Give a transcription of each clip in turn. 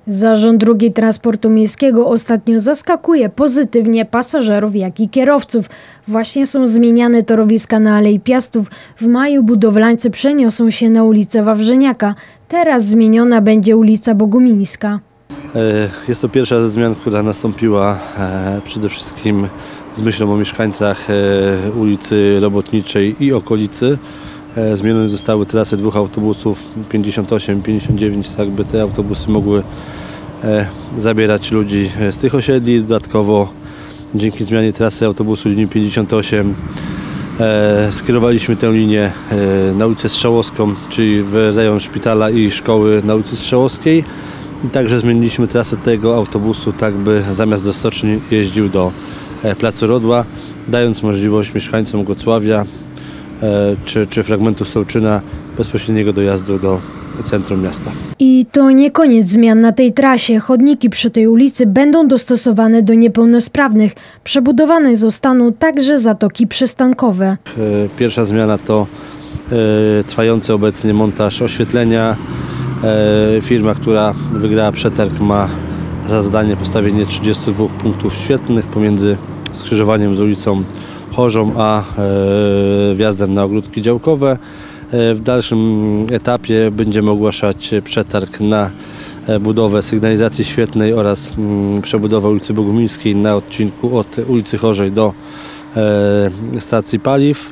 Zarząd Drogi Transportu Miejskiego ostatnio zaskakuje pozytywnie pasażerów, jak i kierowców. Właśnie są zmieniane torowiska na Alei Piastów. W maju budowlańcy przeniosą się na ulicę Wawrzyniaka. Teraz zmieniona będzie ulica Bogumińska. Jest to pierwsza ze zmian, która nastąpiła przede wszystkim z myślą o mieszkańcach ulicy Robotniczej i okolicy. Zmienione zostały trasy dwóch autobusów 58 i 59, tak by te autobusy mogły zabierać ludzi z tych osiedli. Dodatkowo dzięki zmianie trasy autobusu linii 58 skierowaliśmy tę linię na ulicę Strzałowską, czyli w rejon szpitala i szkoły na ulicy Strzałowskiej. I także zmieniliśmy trasę tego autobusu, tak by zamiast do stoczni jeździł do Placu Rodła, dając możliwość mieszkańcom Gocławia czy fragmentu Stołczyna bezpośredniego dojazdu do centrum miasta. I to nie koniec zmian na tej trasie. Chodniki przy tej ulicy będą dostosowane do niepełnosprawnych. Przebudowane zostaną także zatoki przystankowe. Pierwsza zmiana to trwający obecnie montaż oświetlenia. Firma, która wygrała przetarg, ma za zadanie postawienie 32 punktów świetlnych pomiędzy skrzyżowaniem z ulicą Chorzą a wjazdem na ogródki działkowe. W dalszym etapie będziemy ogłaszać przetarg na budowę sygnalizacji świetlnej oraz przebudowę ulicy Bogumińskiej na odcinku od ulicy Chorzej do stacji paliw.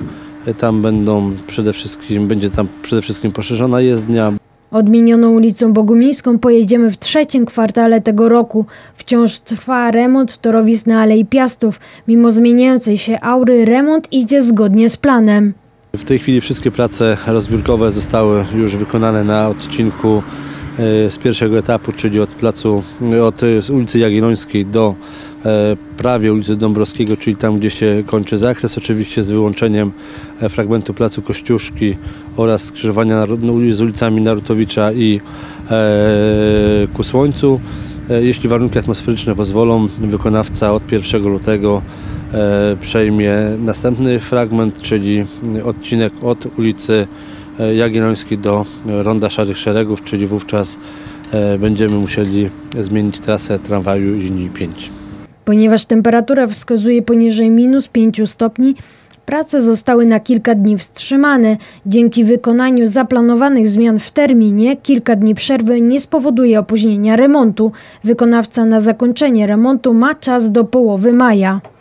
Będzie tam przede wszystkim poszerzona jezdnia. Odmienioną ulicą Bogumińską pojedziemy w trzecim kwartale tego roku. Wciąż trwa remont torowisk na Alei Piastów. Mimo zmieniającej się aury, remont idzie zgodnie z planem. W tej chwili wszystkie prace rozbiórkowe zostały już wykonane na odcinku z pierwszego etapu, czyli z ulicy Jagiellońskiej do prawie ulicy Dąbrowskiego, czyli tam, gdzie się kończy zakres, oczywiście z wyłączeniem fragmentu placu Kościuszki oraz skrzyżowania z ulicami Narutowicza i ku Słońcu. Jeśli warunki atmosferyczne pozwolą, wykonawca od 1 lutego przejmie następny fragment, czyli odcinek od ulicy Jagiellońskiej do Ronda Szarych Szeregów, czyli wówczas będziemy musieli zmienić trasę tramwaju linii 5. Ponieważ temperatura wskazuje poniżej -5 stopni, prace zostały na kilka dni wstrzymane. Dzięki wykonaniu zaplanowanych zmian w terminie, kilka dni przerwy nie spowoduje opóźnienia remontu. Wykonawca na zakończenie remontu ma czas do połowy maja.